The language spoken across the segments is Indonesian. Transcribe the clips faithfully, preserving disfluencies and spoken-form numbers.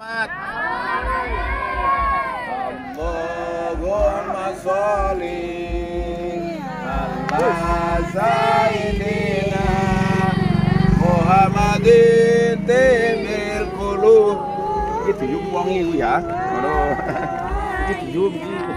Allahumma sholli ala sayyidina Muhammadin timil qulub. Gitu yuk wangi ya. Halo. Gitu yuk gitu.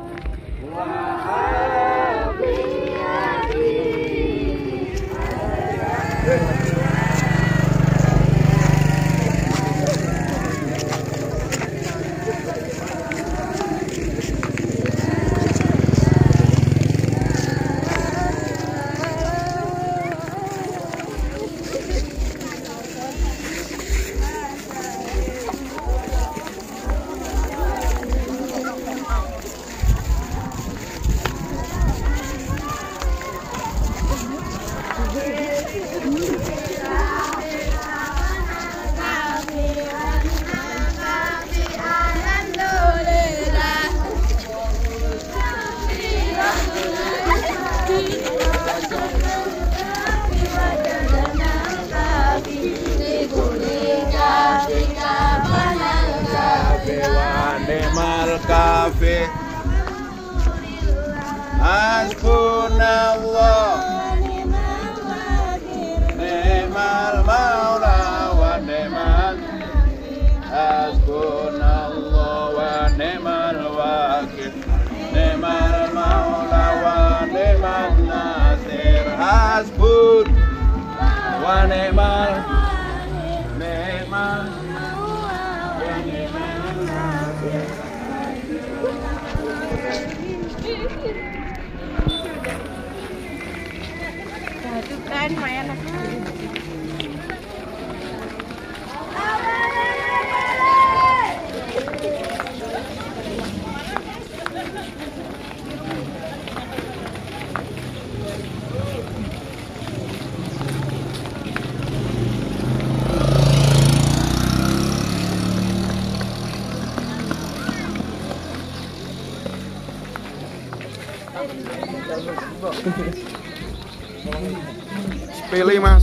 Kafe Hasbunallah ni'mal maula wa ni'mal Hasbunallah wa ni'mal wakil ni'mal maula wa ni'mal nasir hasbun wa ni'mal ni'mal wa ni'mal nasir. Itu kan main Sepele mas.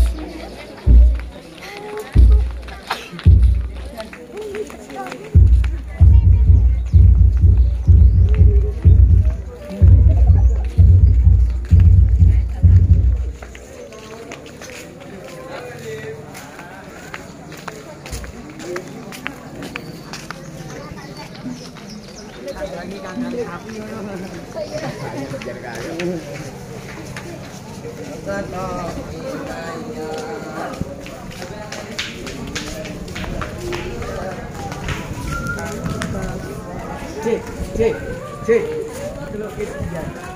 Lagi kangen sapi. Cik, cik, cik. Itu lo kita